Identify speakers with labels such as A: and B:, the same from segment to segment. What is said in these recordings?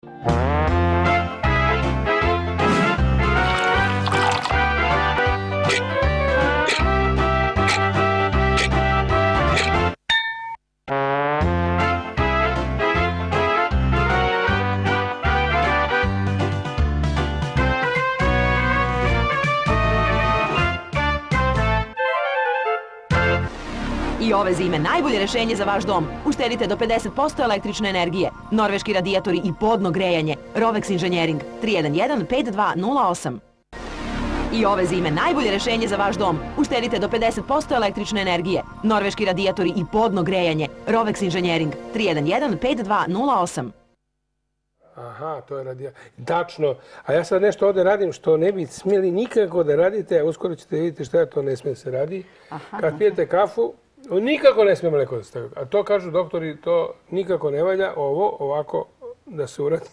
A: I ove zime najbolje rešenje za vaš dom. Uštedite do 50% električne energije. Norveški radijatori i podno grejanje. Rovex Inženjering 311-5208. I ove zime najbolje rešenje za vaš dom. Uštedite do 50% električne energije. Norveški radijatori i podno grejanje. Rovex Inženjering 311-5208.
B: Aha, to je radijator. Tačno. A ja sad nešto ovdje radim što ne bi smjeli nikako da radite, a uskoro ćete vidjeti šta to ne smije se radi. Kad pijete kafu, nikako ne smije mleko da stavite. A to kažu doktori, to nikako ne valja, ovo ovako da se uradi.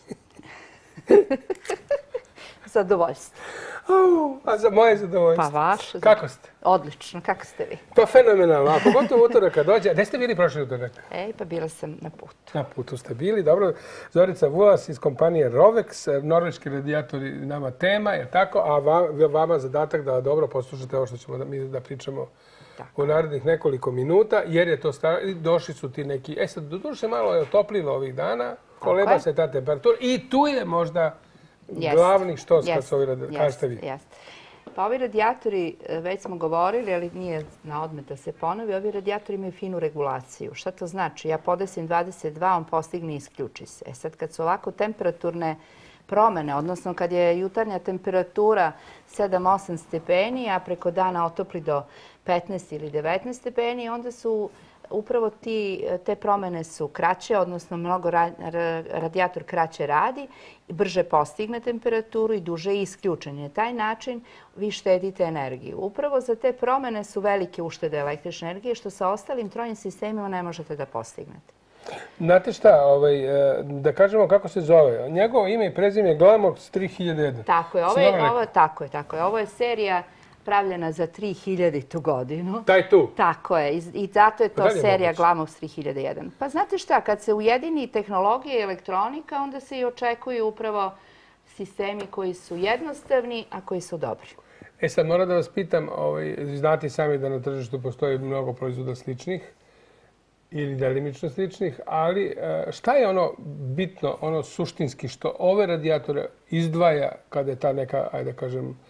C: Zadovoljstvo.
B: A za moje zadovoljstvo.
C: Pa vaše.
B: Kako ste?
C: Odlično, kako ste vi?
B: To je fenomenalno, a pogotovo utorak kad dođe. Gde ste bili prošli utorak?
C: Pa bila sam na putu.
B: Na putu ste bili, dobro. Zorica Vulas iz kompanije Rovex, norveški radijatori nama tema, je tako? A vama zadatak da dobro poslušate ovo što ćemo mi da pričamo u narednih nekoliko minuta, jer je to došli su ti neki... Sad, doduše malo je otoplilo ovih dana, koleba se ta temperatura i tu je možda glavni štos kad su ovi radijatori. Kažete vi.
C: Pa ovi radijatori, već smo govorili, ali nije na odmet da se ponovi, ovi radijatori imaju finu regulaciju. Šta to znači? Ja podesim 22, on postigne i isključi se. Sad kad su ovako temperaturne promene, odnosno kad je jutarnja temperatura 7-8 stepeni, a preko dana otopli do 15 ili 19 stepeni, onda su upravo te promene su kraće, odnosno mnogo radijator kraće radi, brže postigne temperaturu i duže je isključen. Na taj način vi štedite energiju. Upravo za te promene su velike uštede električne energije, što sa ostalim trojnim sistemima ne možete da postignete.
B: Znate šta, da kažemo kako se zove. Njegovo ime i prezime je Glamox 3001.
C: Tako je. Ovo je serija pravljena za 3000. godinu.
B: Taj tu?
C: Tako je. I zato je to serija Glamox 3001. Pa znate šta, kad se ujedini tehnologija i elektronika, onda se i očekuju upravo sistemi koji su jednostavni, a koji su dobri.
B: Sad moram da vas pitam, znate sami da na tržištu postoji mnogo proizvoda sličnih ili delimično sličnih, ali šta je ono bitno, ono suštinski što ove radijatore izdvaja kada je ta neka, ajde da kažem,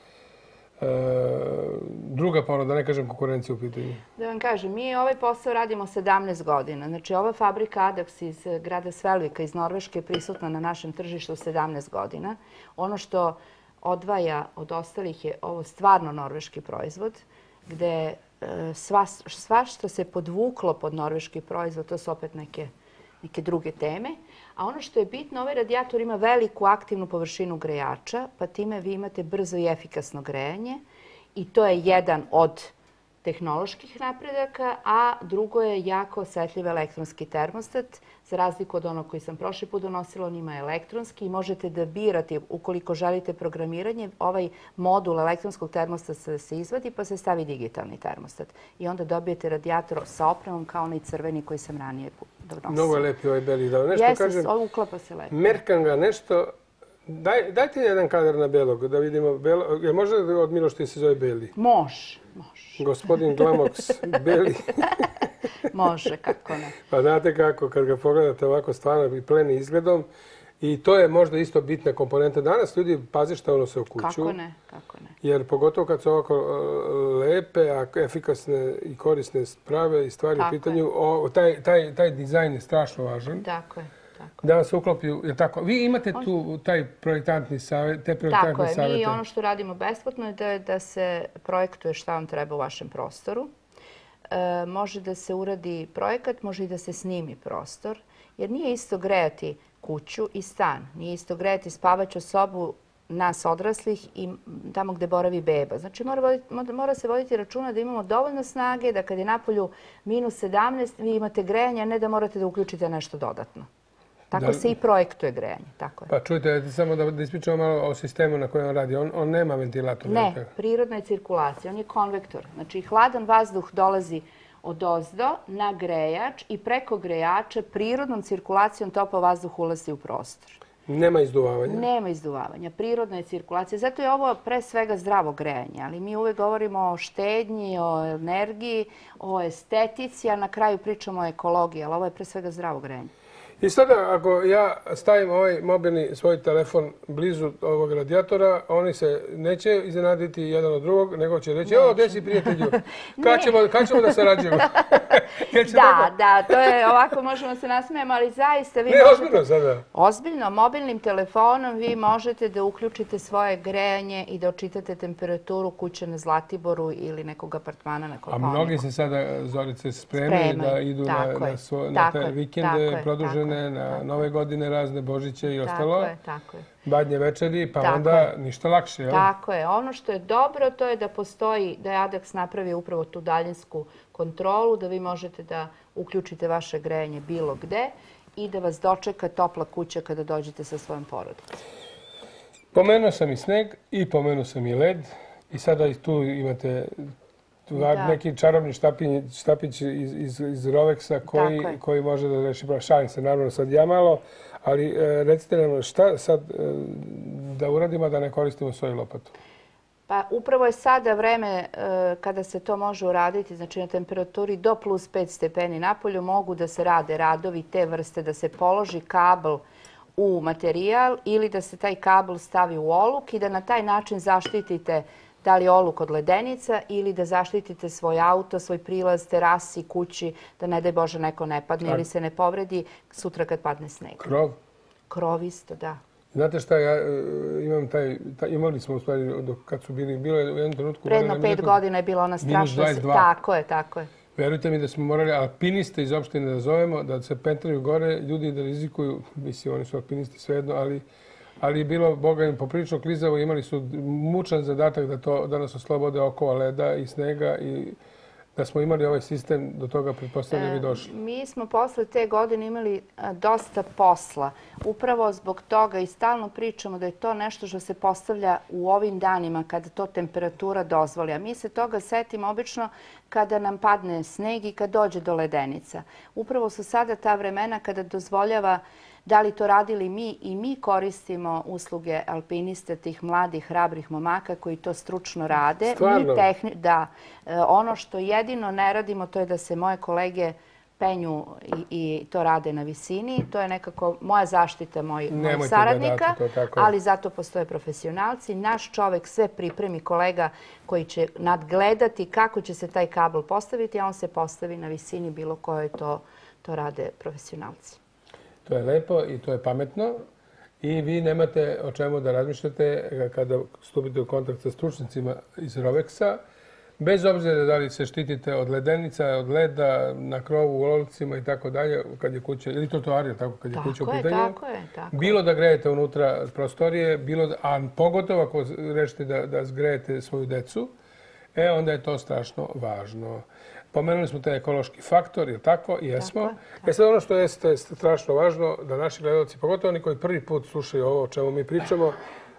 B: druga ponuda, da ne kažem konkurencija u pitanju?
C: Da vam kažem, mi ovaj posao radimo 17 godina. Znači, ova fabrika Adax iz grada Svelvika iz Norveške je prisutna na našem tržištu 17 godina. Ono što odvaja od ostalih je ovo stvarno norveški proizvod, gde sva što se podvuklo pod norveški proizvod, to su opet neke druge teme. A ono što je bitno, ovaj radijator ima veliku aktivnu površinu grejača, pa time vi imate brzo i efikasno grejanje i to je jedan od tehnoloških napredaka, a drugo je jako osjetljiv elektronski termostat. Za razliku od onog koji sam prošli put donosila, on ima elektronski i možete da birate, ukoliko želite programiranje, ovaj modul elektronskog termostata se izvadi pa se stavi digitalni termostat. I onda dobijete radijator sa opremom kao onaj crveni koji sam ranije donosila.
B: Mnogo je lepi ovaj beli.
C: Jesi, uklapa se lepo.
B: Merkanga nešto... Dajte jedan kadar na belog, da vidimo belo. Je možda od Miloš se zove Beli?
C: Može.
B: Gospodin Glamox Beli.
C: Može, kako ne.
B: Pa znate kako, kad ga pogledate ovako stvarno i pleni izgledom, i to je možda isto bitna komponenta. Danas ljudi pazi šta ono se u kuću.
C: Kako ne.
B: Jer pogotovo kad su ovako lepe, a efikasne i korisne sprave i stvari u pitanju, taj dizajn je strašno važan.
C: Tako je.
B: Da vas uklopiju, je tako? Vi imate tu taj projektantni savjet, te projektantne savjete?
C: Tako je. Mi ono što radimo besplatno je da se projektuje šta vam treba u vašem prostoru. Može da se uradi projekat, može i da se snimi prostor. Jer nije isto grejati kuću i stan. Nije isto grejati spavaću sobu nas odraslih i tamo gde boravi beba. Znači mora se voditi računa da imamo dovoljno snage, da kad je napolju minus 17, vi imate grejanje, a ne da morate da uključite nešto dodatno. Tako se i projektuje grejanje.
B: Pa čujte, samo da ispričamo malo o sistemu na kojem on radi. On nema ventilator?
C: Ne, prirodna je cirkulacija. On je konvektor. Znači, hladan vazduh dolazi odozdo na grejač i preko grejača prirodnom cirkulacijom topao vazduh ulazi u prostor.
B: Nema izduvavanja.
C: Nema izduvavanja, prirodna je cirkulacija. Zato je ovo pre svega zdravo grejanje, ali mi uvek govorimo o štednji, o energiji, o estetici, a na kraju pričamo o ekologiji, ali ovo je pre svega zdravo grejanje.
B: I sada, ako ja stavim ovaj mobilni svoj telefon blizu ovog radijatora, oni se neće iznenaditi jedan od drugog, nego će reći, evo, gdje si prijatelju? Kad ćemo da sarađujemo?
C: Da, to je ovako, možemo se nasmijemo, ali zaista vi
B: možete... Ne, ozbiljno sada.
C: Ozbiljno, mobilnim telefonom vi možete da uključite svoje grejanje i da očitate temperaturu kuće na Zlatiboru ili nekog apartmana na Kopaoniku.
B: A mnogi se sada, Zorice, spremaju da idu na te vikende produžene, na nove godine, razne Božiće i ostalo.
C: Tako je.
B: Badnje večeri, pa onda ništa lakše, jel?
C: Tako je. Ono što je dobro, to je da postoji, da je Adax napravio upravo tu daljinsku kontrolu, da vi možete da uključite vaše grejanje bilo gde i da vas dočeka topla kuća kada dođete sa svojom porodicom.
B: Pomenuo sam i sneg i pomenuo sam i led i sada i tu imate neki čarobni štapić iz Rovexa koji može da reši. Šalim se, naravno sad ja malo, ali recite nam šta sad da uradimo da ne koristimo svoju lopatu?
C: Pa upravo je sada vreme kada se to može uraditi, znači na temperaturi do plus 5 stepeni napolju mogu da se rade radovi te vrste, da se položi kabel u materijal ili da se taj kabel stavi u oluk i da na taj način zaštitite da li oluk od ledenica ili da zaštitite svoj auto, svoj prilaz, terasi, kući, da ne daj Bože neko ne padne ili se ne povredi sutra kad padne sneg.
B: Krov?
C: Krov isto, da.
B: Znate šta, ja imam imali smo u stvari, kad su bilo je u jednom trenutku...
C: Predno 5 godina je bila ona strašna... Tako je.
B: Verujte mi da smo morali alpiniste iz opštine da zovemo, da se pentraju gore, ljudi da rizikuju, mislim, oni su alpinisti svejedno, ali je bilo, Boga im, poprilično klizavo, imali su mučan zadatak da nas oslobode okova leda i snega i da smo imali ovaj sistem, do toga pretpostavljam i došli.
C: Mi smo posle te godine imali dosta posla. Upravo zbog toga i stalno pričamo da je to nešto što se postavlja u ovim danima kada to temperatura dozvoli. A mi se toga setimo obično kada nam padne sneg i kad dođe do ledenica. Upravo su sada ta vremena kada dozvoljava da li to radili mi i mi koristimo usluge alpiniste, tih mladih, hrabrih momaka koji to stručno rade.
B: Stvarno?
C: Da. Ono što jedino ne radimo to je da se moje kolege penju i to rade na visini. To je nekako moja zaštita mojih saradnika, ali zato postoje profesionalci. Naš čovek sve pripremi, kolega koji će nadgledati kako će se taj kabel postaviti, a on se postavi na visini bilo koje to rade profesionalci.
B: To je lepo i to je pametno i vi nemate o čemu da razmišljate kada stupite u kontakt sa stručnicima iz Rovexa. Bez obzira da li se štitite od ledenica, od leda, na krovu, u olovcima i tako dalje, kad je kuća, ili trotoarija, tako kad je kuća u pitanju.
C: Tako je.
B: Bilo da grejete unutra prostorije, a pogotovo ako rešite da zgrejete svoju decu, onda je to strašno važno. Pomenuli smo taj ekološki faktor, je tako? Jesmo. Sad ono što jeste strašno važno, da naši gledalci, pogotovo oni koji prvi put slušaju ovo o čemu mi pričamo,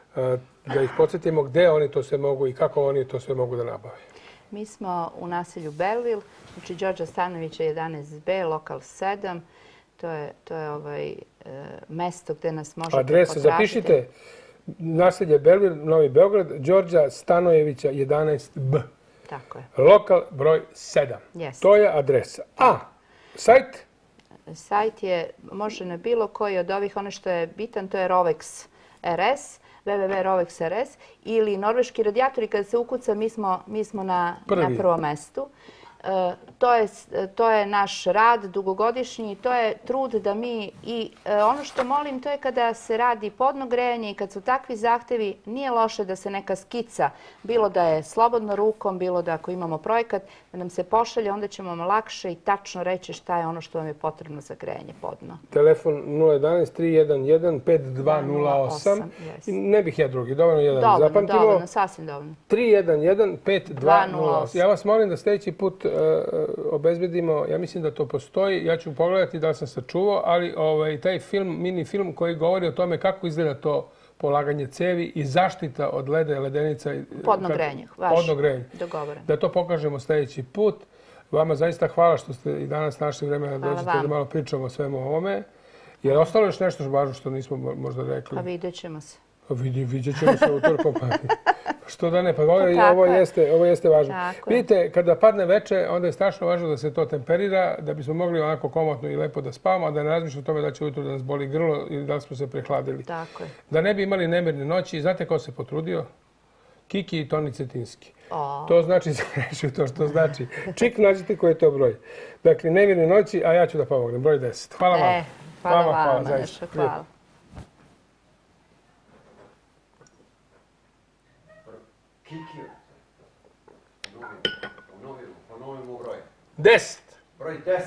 B: da ih podsjetimo gde oni to sve mogu i kako oni to sve mogu da nabave.
C: Mi smo u naselju Belleville, znači Đorđa Stanovića 11B, lokal 7. To je mesto gde nas možete potražiti.
B: Adresa, zapišite, naselje Belleville, Novi Beograd, Đorđa Stanojevića 11B.
C: Tako je.
B: Lokal broj 7. To je adresa. A sajt?
C: Sajt je, može na bilo koji od ovih, ono što je bitan, to je Rovex RS, www.rovex.rs ili norveški radijatori. Kada se ukuca, mi smo na prvom mestu. To je naš rad dugogodišnji, to je trud da mi i ono što molim to je kada se radi podno grejanje i kad su takvi zahtevi, nije loše da se neka skica, bilo da je slobodno rukom, bilo da ako imamo projekat, da nam se pošalje, onda ćemo vam lakše i tačno reći šta je ono što vam je potrebno za grejanje podno.
B: Telefon 011-311-5208. Ne bih ja drugi, dovoljno jedan zapamtimo.
C: Dovoljno, sasvim dovoljno.
B: 311-5208. Ja vas molim da sljedeći put obezbedimo, ja mislim da to postoji, ja ću pogledati da li sam sačuvao, ali taj film, mini film koji govori o tome kako izgleda to polaganje cevi i zaštita od leda i ledenica.
C: Podno grejanje, dogovoreno.
B: Da to pokažemo sljedeći put. Vama zaista hvala što ste i danas našli vremena da dođete da malo pričamo o svemu ovome. Je li ostalo još nešto važno što nismo možda rekli?
C: Pa vidjet ćemo se.
B: Vidjet ćemo se u toj kompaniji. Što da ne, pa ovo jeste važno. Vidite, kada padne veče, onda je strašno važno da se to temperira, da bismo mogli onako komotno i lepo da spavamo, a da ne razmišljamo o tome da će ujutro da nas boli grlo ili da li smo se prehladili.
C: Tako je.
B: Da ne bi imali nemirne noći. Znate ko se potrudio? Kiki i Toni Cetinski. To znači, zavrešio to što znači. Čik, nađite koji je to broj. Dakle, nemirne noći, a ja ću da pomognem. Broj 10. Hvala vam.
C: Hvala vam, Neša, hvala.
D: Kiki, ponovimo broj.
B: 10.
D: Broj 10.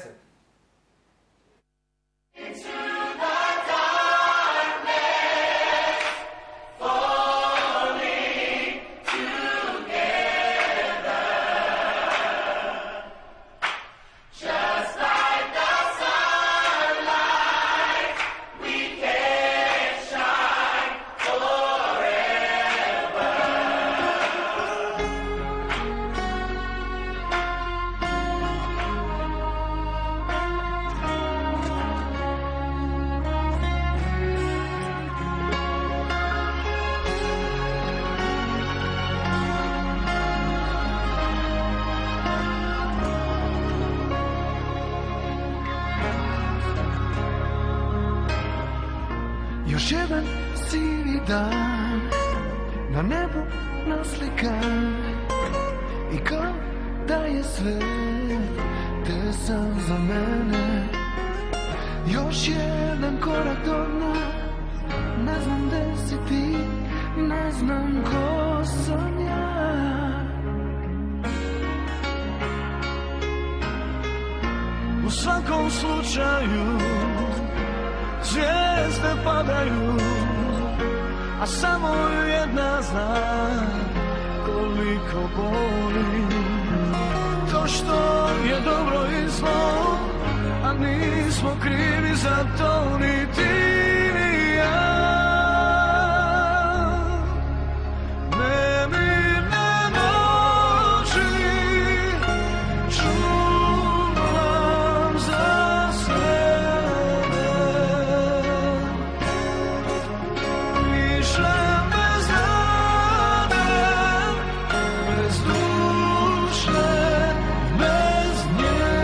E: Još jedan sivi dan na nebu naslikan i kao da je sve te sam za mene. Još jedan korak do dna, ne znam gde si ti, ne znam ko sam ja. U svakom slučaju zvijezde padaju, a samo jedna zna koliko boli. To što je dobro i zlo, a nismo krivi za to ni ti ni ja. Nemirne noći čuvam za sebe, mišem bez rade, bez duše, bez nje.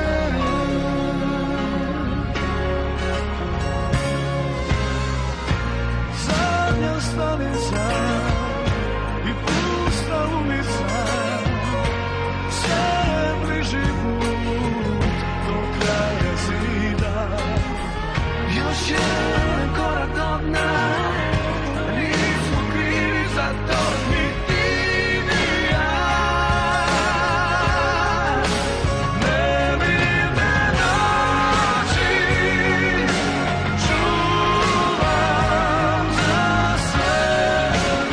E: Zadnja stanica i pusta ulica, sve bliži put do kraja zida. Još jedan korak do dna, nismo krivi za to ni ti ni ja. Nemirne noći čuvam za sebe,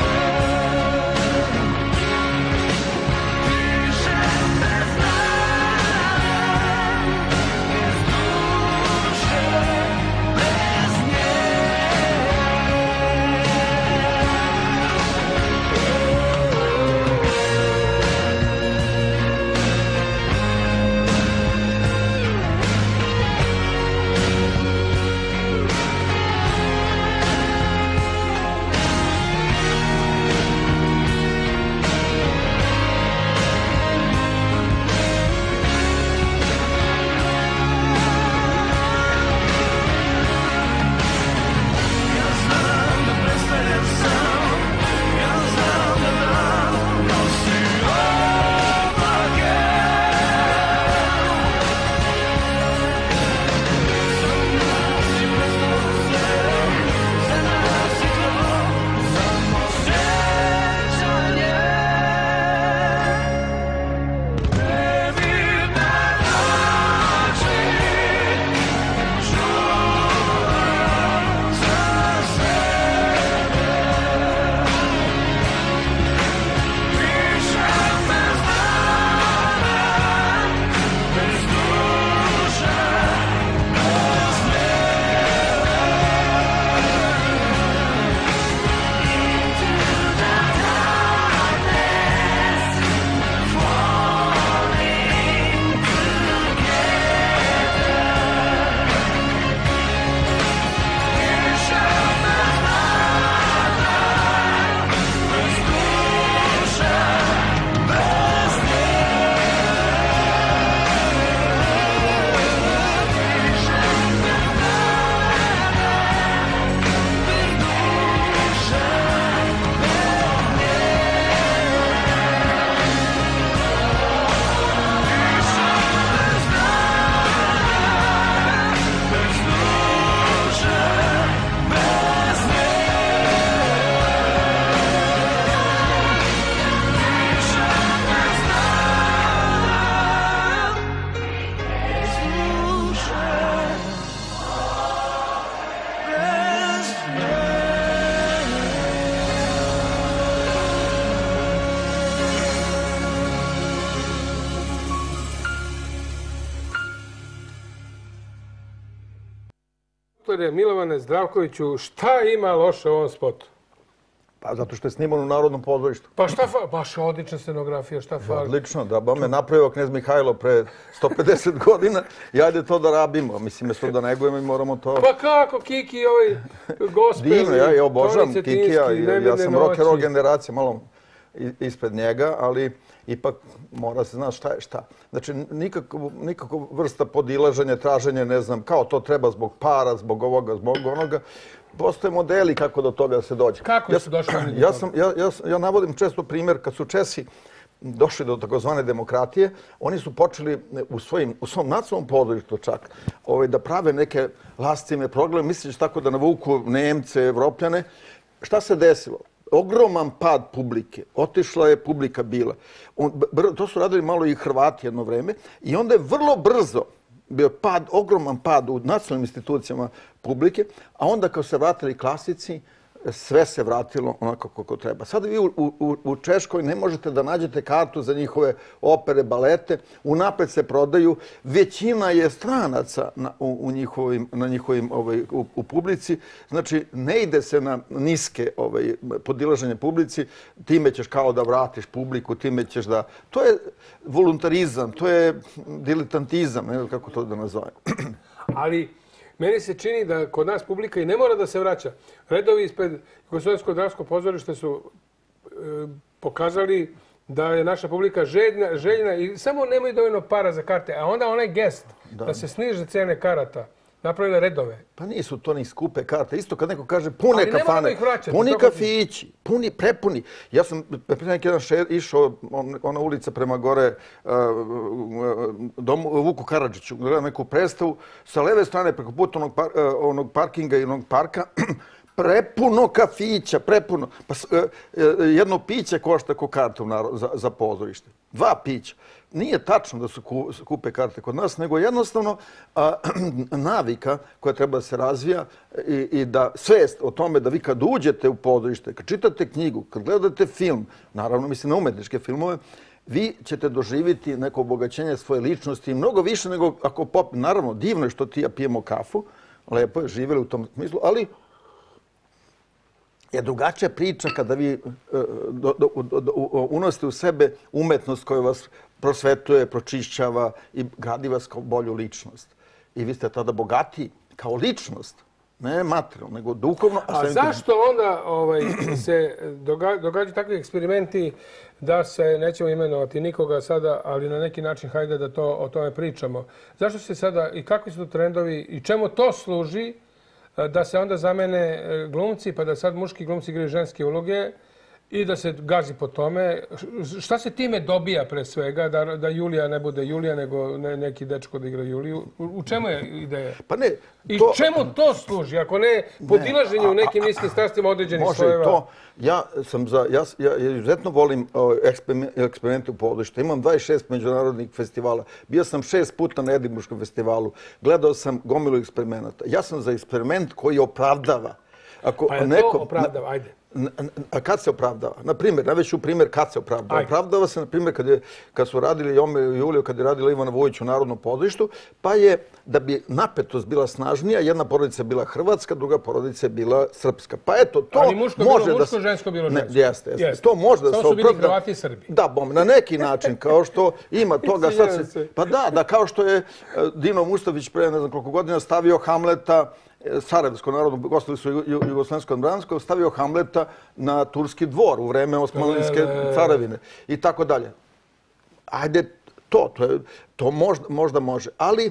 B: Doktore Milovane Zdravkoviću, šta ima loše u ovom spotu?
F: Pa zato što je sniman u Narodnom pozorištu.
B: Pa šta baš odlična scenografija, šta fali?
F: Odlično, da ba me napravio knez Mihajlo pre 150 godina i ajde to da rabimo. Mislim, mesto da negujemo i moramo to...
B: Pa kako, Kiki, ovaj gospel...
F: Divno, ja obožavam Kikija, ja sam rock and roll generacija, malo ispred njega, ali ipak mora se znati šta je šta. Znači, nikakva vrsta podilaženja, traženja, ne znam, kao to treba zbog para, zbog ovoga, zbog onoga. Postoje modeli kako do toga se dođe.
B: Kako su došli do toga?
F: Ja navodim često primjer kad su Česi došli do takozvane demokratije, oni su počeli u svom nacionalnom pozorištu čak da prave neke lascivne programe, misleći tako da navuku Nemce, Evropljane. Šta se desilo? Ogroman pad publike. Otišla je publika bila. To su radili malo i Hrvati jedno vreme i onda je vrlo brzo bio ogroman pad u nacionalnim institucijama publike, a onda kad se vratili klasici, sve se vratilo onako kako treba. Sada vi u Češkoj ne možete da nađete kartu za njihove opere, balete, unapred se prodaju. Većina je stranaca u publici, znači ne ide se na niske podilaženje publici, time ćeš kao da vratiš publiku, time ćeš da... To je voluntarizam, to je diletantizam, ne znam kako to da nazovem.
B: Ali meni se čini da kod nas publika i ne mora da se vraća. Redovi ispred Jugoslovenskog dramskog pozorišta su pokazali da je naša publika željna i samo nemaju dovoljno para za karte. A onda onaj gest da se sniže cene karata, napravili redove.
F: Pa nisu to ni skupe karte. Isto kad neko kaže pune kafane, puni kafići, prepuni. Ja sam pre neki dan išao, ona ulica prema gore, Vuku Karadžiću, gledam neku predstavu, sa leve strane preko puta onog parkinga i onog parka, prepuno kafića, prepuno. Jedno piće košta ko karta za pozorište. 2 pića. Nije tačno da su kupe karte kod nas, nego jednostavno navika koja treba da se razvija i da svest o tome da vi kad uđete u pozorište, kad čitate knjigu, kad gledate film, naravno mislim na umetničke filmove, vi ćete doživjeti neko obogaćenje svoje ličnosti i mnogo više nego ako pop... Naravno, divno je što ti ja pijemo kafu, lepo je, živjeli u tom smislu, ali je drugačija priča kada vi unosite u sebe umetnost koja vas prosvetuje, pročišćava i gradi vas kao bolju ličnost. I vi ste tada bogatiji kao ličnost, ne materijalno, nego duhovno.
B: A zašto onda se događaju takvi eksperimenti da se, nećemo imenovati nikoga sada, ali na neki način hajde da o tome pričamo. Zašto se sada i kakvi su trendovi i čemu to služi da se onda zamene glumci, pa da sad muški glumci igraju ženske uloge i da se gazi po tome? Šta se time dobija pre svega, da Julija ne bude Julija, nego neki dečko da igra Juliju? U čemu je ideja?
F: Pa ne.
B: I čemu to služi, ako ne podilaženje u nekim niskim strastima određenih slojeva?
F: Može i to. Ja izuzetno volim eksperimente u pozorištu. Imam 26 međunarodnih festivala. Bio sam 6 puta na Edinburškom festivalu. Gledao sam gomilu eksperimenata. Ja sam za eksperiment koji opravdava.
B: Pa je to opravdava? Ajde.
F: A kad se opravdava? Na primjer, najveću primjer kad se opravdava. Opravdava se, na primjer, kad su radili Jome i Juliju, kad je radila Ivana Vujić u Narodnom pozorištu, pa je, da bi napetost bila snažnija, jedna porodica je bila hrvatska, druga porodica je bila srpska. Pa eto, to može da... Ali
B: muško bilo muško, žensko bilo žensko.
F: Jeste. To može da se opravda.
B: Samo su bili Hrvati i Srbi.
F: Da, na neki način, kao što ima toga sad se... Pa da, kao što je Dino Mustafić pre ne znam koliko godina stavio Hamleta, Sarajevsko narodno, gostili su Jugoslavenskom Branskom, stavio Hamleta na turski dvor u vreme Osmanlijske carevine i tako dalje. Ajde, to možda može, ali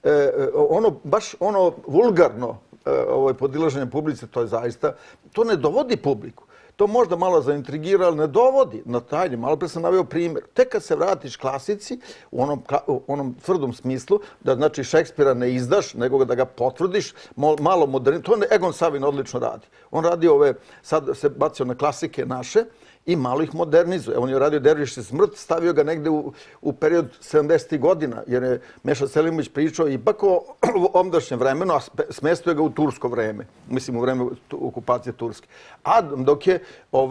F: baš ono vulgarno podilaženje publici, to je zaista, to ne dovodi publiku. To možda malo zaintrigira, ali ne dovodi na tajnje. Malo pre sam naveo primjer. Tek kad se vratiš klasici, u onom tvrdom smislu, da znači Šekspira ne izdaš, nego da ga potvrdiš, malo moderni. To Egon Savin odlično radi. On radi sad se bacio na klasike naše i malo ih modernizuje. On je radio Derviš i smrt, stavio ga negde u period 70. godina, jer je Meša Selimović pričao ipak o ondašnjem vremenu, a smestio ga u tursko vreme. Mislim, u vreme okupacije Turske. A dok je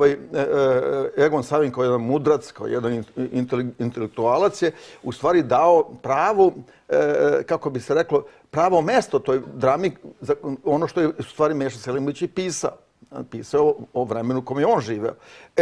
F: Egon Savin kao jedan mudrac, kao jedan intelektualac je u stvari dao pravu, kako bi se reklo, pravo mesto toj drami, ono što je u stvari Meša Selimović i pisao. Pisao o vremenu u kom je on živeo.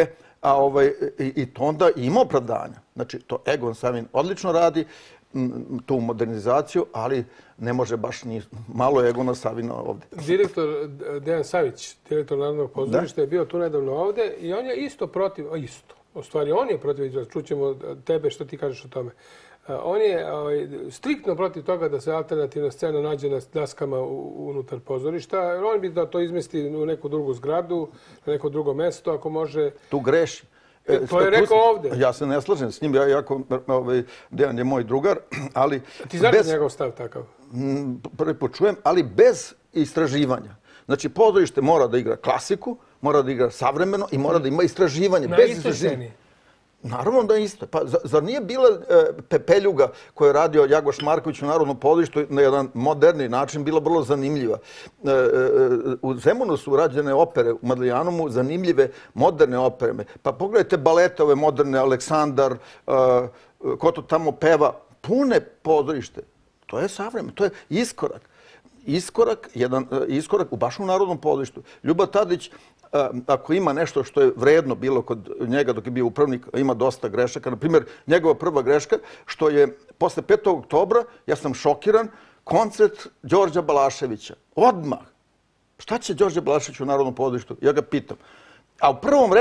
F: I to onda ima opravdanja. Znači, to Egon Savin odlično radi, tu modernizaciju, ali ne može baš ni malo Egona Savina ovdje.
B: Direktor Dejan Savić, direktor Narodnog pozorišta, je bio tu nedavno ovdje i on je isto protiv, u stvari on je protiv, čućemo tebe što ti kažeš o tome. On je striktno protiv toga da se alternativna scena nađe na daskama unutar pozorišta. On bi da to izmesti u neku drugu zgradu, na neko drugo mesto, ako može.
F: Tu greši.
B: To je rekao ovdje.
F: Ja se ne slažem s njim, Dejan je moj drugar, ali...
B: Ti znaš da njegov stav takav?
F: Prvi put čujem, ali bez istraživanja. Znači, pozorište mora da igra klasiku, mora da igra savremeno i mora da ima istraživanje.
B: Na istoj sceni?
F: Naravno da je isto. Pa zar nije bila Pepeljuga koju je radio Jagoš Marković u Narodnom pozorištu na jedan moderni način bila vrlo zanimljiva. U Zemunu su rađene opere, u Madlijanomu zanimljive moderne opere. Pa pogledajte balete ove moderne, Aleksandar, ko to tamo peva, pune pozorište. To je savremeno, to je iskorak. Iskorak baš u Narodnom pozorištu. Ljuba Tadić, ako ima nešto što je vredno bilo kod njega dok je bio upravnik, ima dosta grešaka. Naprimjer, njegova prva greška, što je posle 5. oktobra, ja sam šokiran, koncert Đorđa Balaševića. Odmah. Šta će Đorđe Balašević u Narodnom pozorištu? Ja ga pitam. A u prvom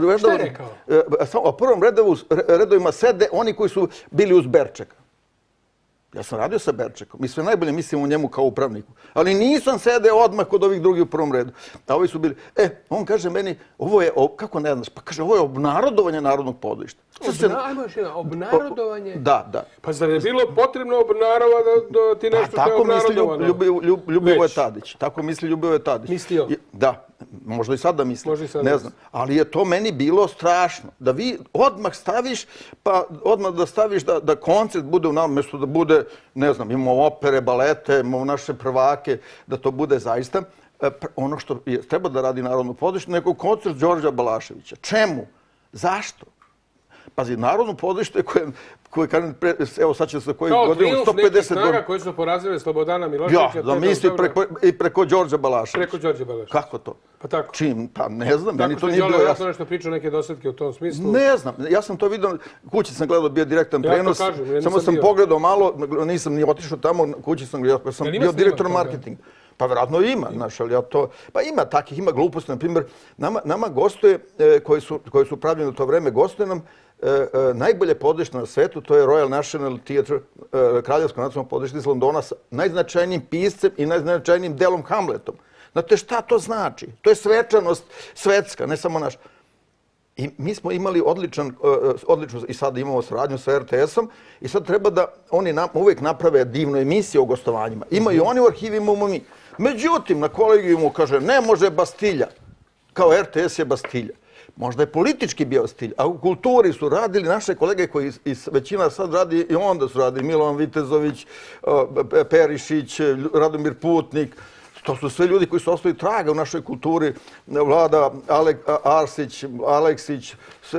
F: redovima sede oni koji su bili uz Berčeka. Ja sam radio sa Berčekom i sve najbolje mislim o njemu kao upravniku. Ali nisam sedeo odmah kod ovih drugih u prvom redu. A ovi su bili, on kaže meni, ovo je, kako ne znaš, pa kaže, ovo je obnarodovanje Narodnog pozorišta.
B: Ajmo još jedan, obnarodovanje?
F: Da.
B: Pa zar je bilo potrebno obnarova da ti nešto što je obnarodovano?
F: Ljubivoje Tadić. Tako misli Ljubivoje Tadić.
B: Mislio?
F: Da. Možda i sad da misli. Ne znam. Ali je to meni bilo strašno. Da vi odmah staviš, pa odmah da staviš da koncert bude u nama, mjesto da bude, ne znam, imamo opere, balete, imamo naše prvake, da to bude zaista ono što treba da radi Narodno pozorište, nego koncert Đorđa Balaševića. Čemu? Zašto? Pazi, Narodno pozorište koje, evo sad će se koji godinu, 150 godina.
B: Kao trijumf nekih snaga koji su porazili Slobodana Miloševića.
F: Ja, da misli i preko Đorđa Balaševića.
B: Preko Đorđa Balaševića.
F: Kako to?
B: Pa tako.
F: Čim? Pa ne znam, meni to nije bilo
B: jasno. Tako što
F: jasno.
B: nešto pričao neke dosadke u tom smislu?
F: Ne znam, ja sam to vidio, kući sam gledao, bio direktan prenos.
B: Ja to kažem,
F: samo sam pogledao malo, nisam ni otišao tamo, kući sam gledao, sam bio direktor marketinga. Pa vjerojatno ima, znaš, ali ja to... Pa ima takih, ima gluposti, na primjer, nama gostuje, koji su pravljeni u to vreme, gostuje nam najbolje pozorište na svetu, to je Royal National Theatre, Kraljevsko nacionalno pozorište iz Londona, sa najznačajnijim piscem i najznačajnijim delom Hamletom. Znate šta to znači? To je svečanost svetska, ne samo naša. I mi smo imali odličnu, i sad imamo saradnju sa RTS-om, i sad treba da oni uvijek naprave divnu emisiju o gostovanjima. Imaju oni u arhivi, imamo mi. Međutim, na kolegijumu kaže, ne može Bastilja. Kao RTS je Bastilja. Možda je politički bio Bastilja, a u kulturi su radili naše kolege koji većina sad radi, i onda su radili Milovan Vitezović, Perišić, Radomir Putnik. To su sve ljudi koji su ostali traga u našoj kulturi. Vlada Arsić, Aleksić,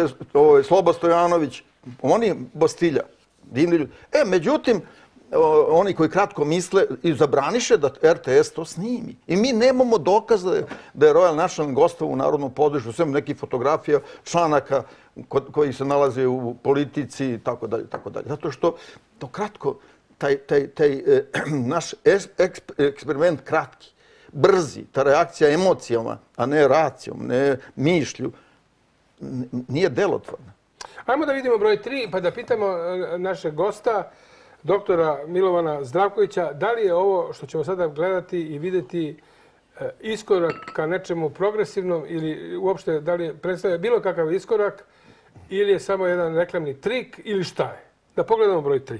F: Sloba Stojanović. Oni Bastilja. Divni ljudi. Međutim, oni koji kratko misle i zabraniše da RTS to snimi. I mi nemamo dokaza da je Royal National gostovao u Narodnom pozorištu, sve nekih fotografija, članaka koji se nalaze u politici i tako dalje, tako dalje. Zato što to kratko, taj naš eksperiment kratki, brzi, ta reakcija emocijama, a ne racijom, ne mišlju, nije delotvorna.
B: Ajmo da vidimo broj 3, pa da pitamo našeg gosta, doktora Milovana Zdravkovića, da li je ovo što ćemo sada gledati i vidjeti iskorak ka nečemu progresivnom ili uopšte da li predstavlja bilo kakav iskorak ili je samo jedan reklamni trik ili šta je? Da pogledamo broj 3.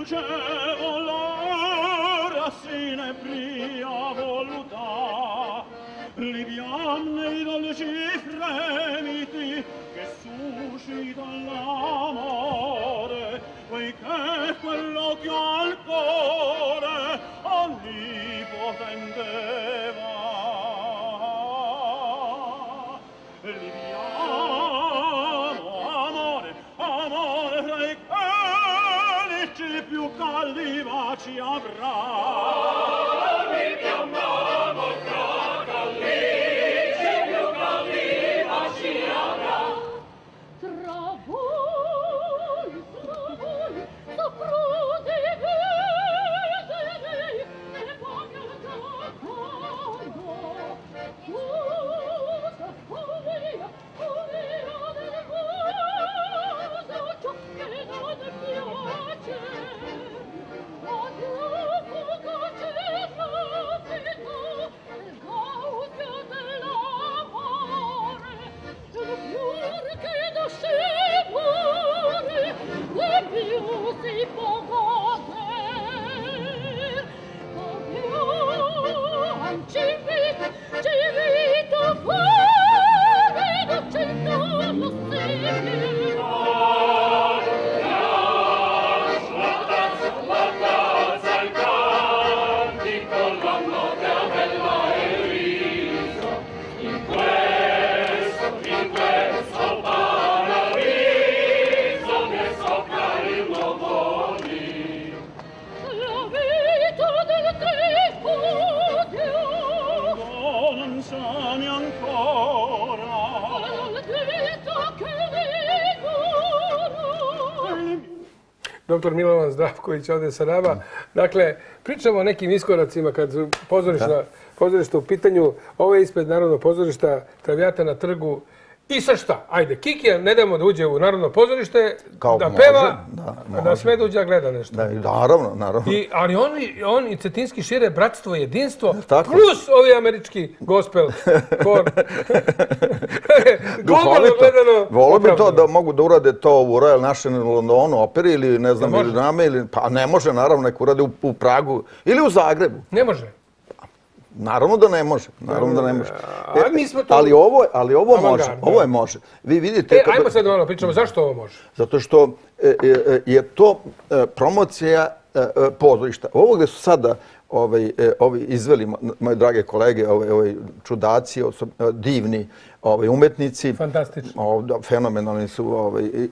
E: conducevo l'ora s'inebria voluta, liviane i dolci fremiti che suscita l'amore, poiché quell'occhio al cuore onnipotente va. Liviamo, amore, amore, fra i calici più caldi baci avrà. Mi chiamavo fra calici più caldi baci avrà.
G: Tra voi, soprudi vedrei, e voglio d'accordo, tutta furia del mondo, ciò che non piace, odio fugace rapido, il gaudio dell'amore, il fior che nasce pure, e più si può goder. Abbiamo ci invito fuori, docendo lo seguirò. La danza, il cantico, la notte a bella e riso, in questo paradiso mi sopra il nuovo lì. La vita del tripudio non sami ancora la vita che vigora.
B: Dr. Milovan Zdravković ovdje sa nama. Dakle, pričamo o nekim iskoracima kad su pozorišta u pitanju. Ovo je ispred Narodnog pozorišta, Travijata na trgu. I sad šta? Ajde, Kikija ne damo da uđe u Narodno pozorište, da peva, da sve da uđe da gleda nešto.
F: Naravno.
B: Ali on i Cetinski šire bratstvo i jedinstvo, plus ovi američki gospel kor.
F: Volio bi to da mogu da urade to u Royal National Londonu operi ili ne znam, ili Rame, pa ne može, naravno, neko urade u Pragu ili u Zagrebu.
B: Ne može.
F: Naravno da ne može. Ali ovo može. Vi vidite...
B: Ajmo sad malo pričamo, zašto ovo može?
F: Zato što je to promocija pozorišta. Ovo gde su sada ovi izveli, moje drage kolege, čudaci, divni umetnici.
B: Fantastični.
F: Fenomenalni su.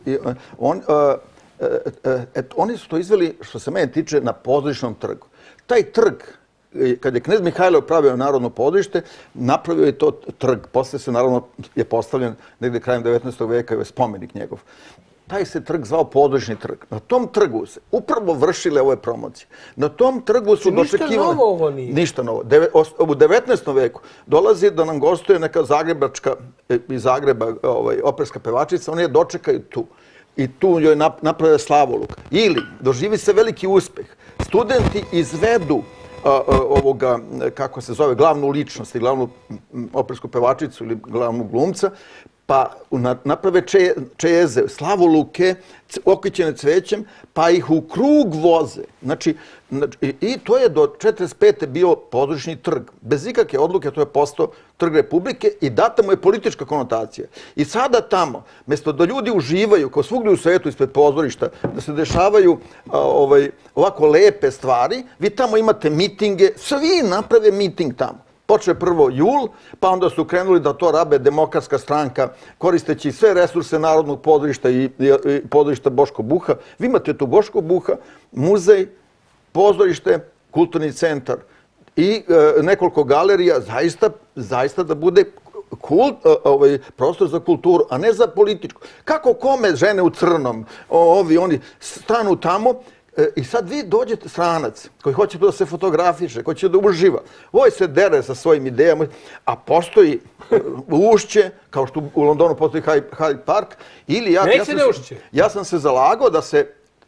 F: Oni su to izveli, što se mene tiče, na pozorišnom trgu. Taj trg, kad je knez Mihajlo pravio Narodno pozorište, napravio je to trg. Posle se, naravno, je postavljen negde krajem 19. veka, je spomenik njegov. Taj se trg zvao Pozorišni trg. Na tom trgu se upravo vršile ove promocije. Na tom trgu su dočekivali...
B: Ništa novo ovo nije.
F: Ništa novo. U 19. veku dolazi da nam gostuje neka zagrebačka, iz Zagreba, operska pevačica, oni je dočekaju tu. I tu joj naprave slavoluk. Ili doživi se veliki uspeh. Studenti izvedu ovoga, kako se zove, glavnu ličnost i glavnu opersku pevačicu ili glavnu glumca, pa naprave čeze, slavoluke, okrićene cvećem, pa ih u krug voze. Znači, i to je do 1945. bio pozorišni trg. Bez ikakve odluke to je postao trg Republike i data mu je politička konotacija. I sada tamo, mjesto da ljudi uživaju, kao svugdje u svetu ispred pozorišta, da se dešavaju ovako lepe stvari, vi tamo imate mitinge, svi naprave miting tamo. Počeo je prvo jul, pa onda su krenuli da to rabe Demokratska stranka, koristeći sve resurse Narodnog pozorišta i pozorišta Boško Buha. Vi imate tu Boško Buha, muzej, pozorište, kulturni centar i nekoliko galerija, zaista da bude prostor za kulturu, a ne za političku. Kako kome žene u crnom, oni stanu tamo, i sad vi dođete stranac koji hoće da se fotografiše, koji će da uživa. Ovo se dere sa svojim idejama, a postoji ušće, kao što u Londonu postoji Hyde Park, ili
B: Neće da ušće.
F: Ja sam se zalagao da se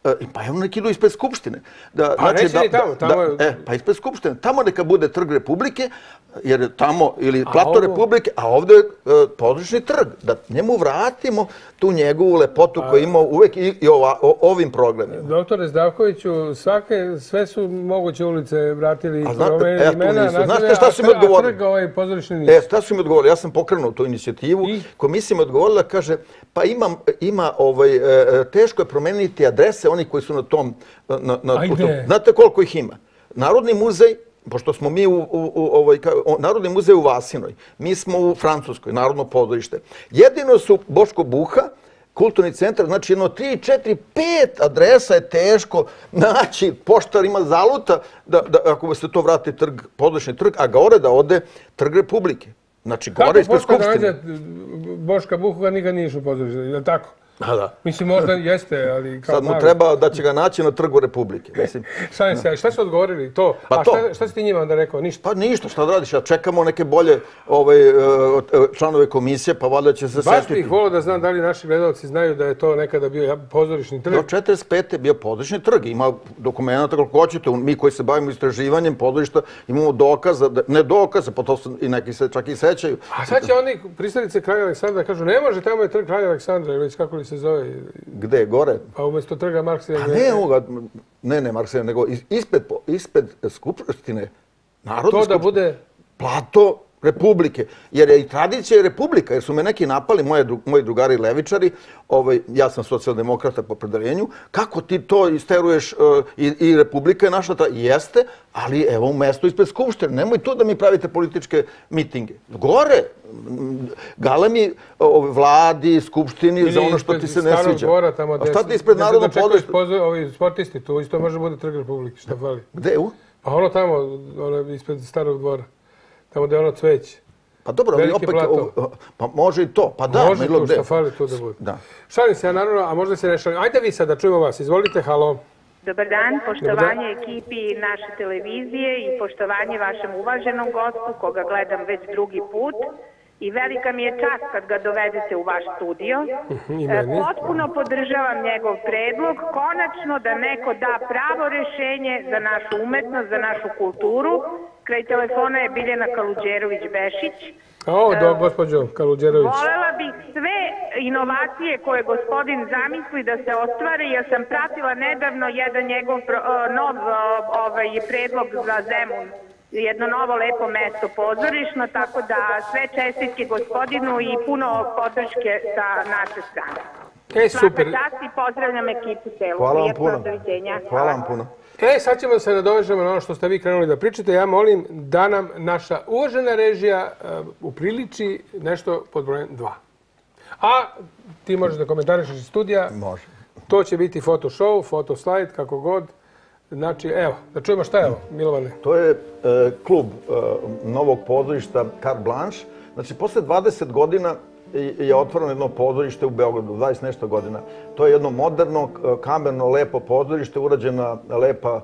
F: Pa evo neki idu ispred Skupštine.
B: Pa neće ni tamo.
F: Pa ispred Skupštine. Tamo neka bude Trg Republike, jer je tamo, ili Plato Republike, a ovdje je pozorišni trg. Da njemu vratimo tu njegovu lepotu koju ima uvek i ovim programima.
B: Doktore Zdravkoviću, sve su moguće ulice vratili i imena.
F: Znate šta su mi odgovorili?
B: A trg ovaj pozorišni nisu.
F: Šta su mi odgovorili? Ja sam pokrenuo tu inicijativu. Komisija mi odgovorila, kaže, pa ima teško je promeniti adrese onih koji su na tom... Znate koliko ih ima? Narodni muzej, pošto smo mi Narodni muzej u Vasinoj, mi smo u Francuskoj, Narodno pozorište. Jedino su Boško Buha, kulturni centar, znači jedno 3, 4, 5 adresa je teško naći, poštar ima zaluta, ako se to vrati pozorišni trg, a gore da ode Trg Republike. Znači gore ispred Skupštine.
B: Kako poštar nađe Boška Buha nikad nije išao pozorište, je li tako?
F: Da.
B: Mislim, možda jeste, ali...
F: Sad mu treba da će ga naći na Trgu Republike.
B: Šta su odgovorili? To. A šta si ti njima onda rekao? Ništa?
F: Pa ništa, šta da radiš? Čekamo neke bolje članove komisije, pa valjda će se setiti.
B: Baš bih volio da znam da li naši gledalci znaju da je to nekada bio pozorišni trg.
F: Do 45. je bio pozorišni trg. Ima dokumenta koliko hoćete. Mi koji se bavimo istraživanjem pozorišta imamo dokaza, ne dokaza, pa to su i neki se čak i sećaju.
B: A sad će oni pristalice Kralja Aleksandra kažu ne može, tamo je trg Kralja Aleksandra, ili već kako li se zove?
F: Gde, gore?
B: Pa umjesto trga Marksija.
F: Ne Marksija, nego ispred Skupštine.
B: To da bude...
F: Plato Republike. Jer je i tradicija Republika, jer su me neki napali, moji drugari levičari, ja sam socijaldemokrata po predeljenju, kako ti to isteruješ i Republika je naša, jeste, ali evo u mestu ispred Skupštine. Nemoj tu da mi pravite političke mitinge. Gore, galemi vladi, Skupštini, za ono što ti se ne sviđa. A šta ti ispred Narodnog pozorišta?
B: Ovi sportisti, tu isto može bude Trg Republike, šta fali?
F: Gde?
B: Pa ono tamo, ispred Starog dvora. Tamo gdje je ono cveće.
F: Pa dobro, ali opet... Pa može i to. Pa da,
B: može to, što fali tu da bude. Šalim se ja naravno, a možda se ne šalim. Ajde vi sad da čujemo vas. Izvolite, halo.
H: Dobar dan, poštovanje ekipi naše televizije i poštovanje vašem uvaženom gostu, koga gledam već drugi put. I velika mi je čast kad ga dovedete u vaš studio. Potpuno podržavam njegov predlog. Konačno da neko da pravo rešenje za našu umetnost, za našu kulturu. Kraj telefona je Biljana Kaluđerović-Bešić.
B: Gospođo Kaluđerović.
H: Volela bih sve inovacije koje gospodin zamisli da se ostvare, jer sam pratila nedavno jedan njegov nov predlog za Zemun. Jedno novo lepo mesto pozorišno, tako da sve čestitke gospodinu i puno podrške sa naše strane.
B: Super.
H: Svaka čast i pozdravljam ekipu celu.
F: Hvala vam puno. Hvala vam puno.
B: Sad ćemo se nadovežemo na ono što ste vi krenuli da pričate. Ja molim da nam naša uvažena režija upriliči nešto pod brojem 2. A ti možeš da komentarišeš iz studija.
F: Može.
B: To će biti foto show, foto slajd, kako god. Znači, evo, da čujemo šta je ovo, Milovane.
F: To je klub novog pozorišta Carte Blanche. Znači, posle 20 godina je otvoreno jedno pozorište u Beogradu, 20 nešto godina. To je jedno moderno, kamerno, lepo pozorište, urađena lepa,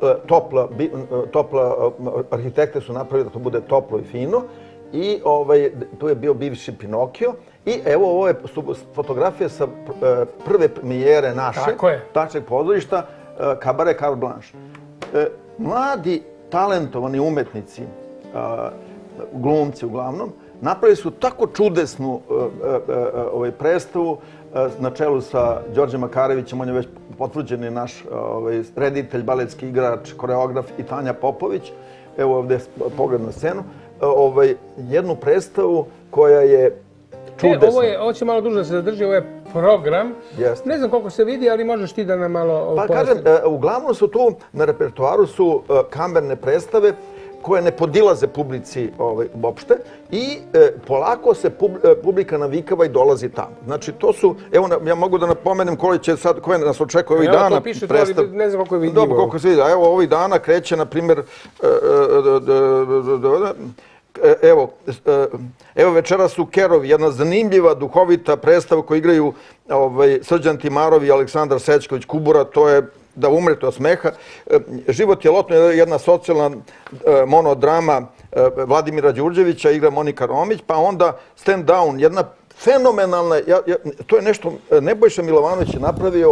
F: topla, arhitekte su napravili da to bude toplo i fino. I tu je bio bivši Pinokio. I evo, ovo je fotografija sa prve premijere našeg pozorišta, Kabare Carte Blanche. Mladi, talentovani umetnici, glumci uglavnom, napravili su tako čudesnu predstavu na čelu sa Đorđem Makarevićem, on je već potvrđeni naš reditelj, baletski igrač, koreograf, i Tanja Popović. Evo ovdje pogled na scenu. Jednu predstavu koja je čudesna.
B: Ovo će malo duže da se zadrži, ovo je program. Ne znam koliko se vidi, ali možeš ti da nam malo
F: pojasni. Pa kažem, uglavnom su tu na repertoaru su kamerne predstave koje ne podilaze publici uopšte i polako se publika navikava i dolazi tamo. Znači, to su, evo, ja mogu da napomenem koje nas očekuje ovih dana.
B: Evo, to piše to, ali ne znam koliko je vidljivo.
F: Dobro, koliko se vidi. Evo, ovih dana kreće, na primjer, evo večeras su Kerovi, jedna zanimljiva, duhovita predstava koju igraju Srđan Timarov i Aleksandar Sećković Kubura, to je da umrete od smeha. Život je lotno, jedna socijalna monodrama Vladimira Đurđevića, igra Monika Romić, pa onda Stand Down, jedna fenomenalna, to je nešto, Nebojša Milovanović je napravio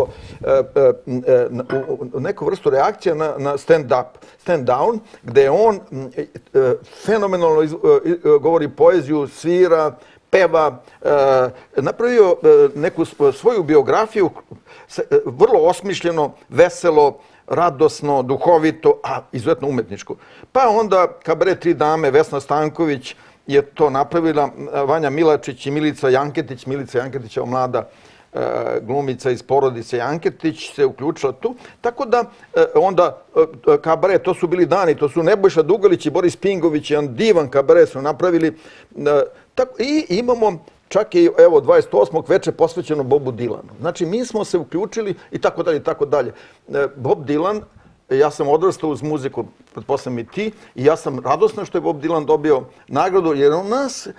F: neku vrstu reakcija na stand-down, gde je on fenomenalno govori poeziju, svira, peva, napravio neku svoju biografiju, vrlo osmišljeno, veselo, radosno, duhovito, a izuzetno umetničko. Pa onda kabaret Tri dame, Vesna Stanković je to napravila, Vanja Milačić i Milica Janketić. Milica Janketić je mlada glumica iz porodice Janketić se uključila tu. Tako da onda kabaret, to su bili dani, to su Nebojša Dugalić i Boris Pingović, jedan divan kabaret su napravili. I imamo čak i, evo, 28. veče posvećeno Bobu Dilanu. Znači, mi smo se uključili i tako dalje, i tako dalje. Bob Dylan, ja sam odrastao uz muziku, pretpostavljam i ti, i ja sam radosna što je Bob Dylan dobio nagradu, jer on nas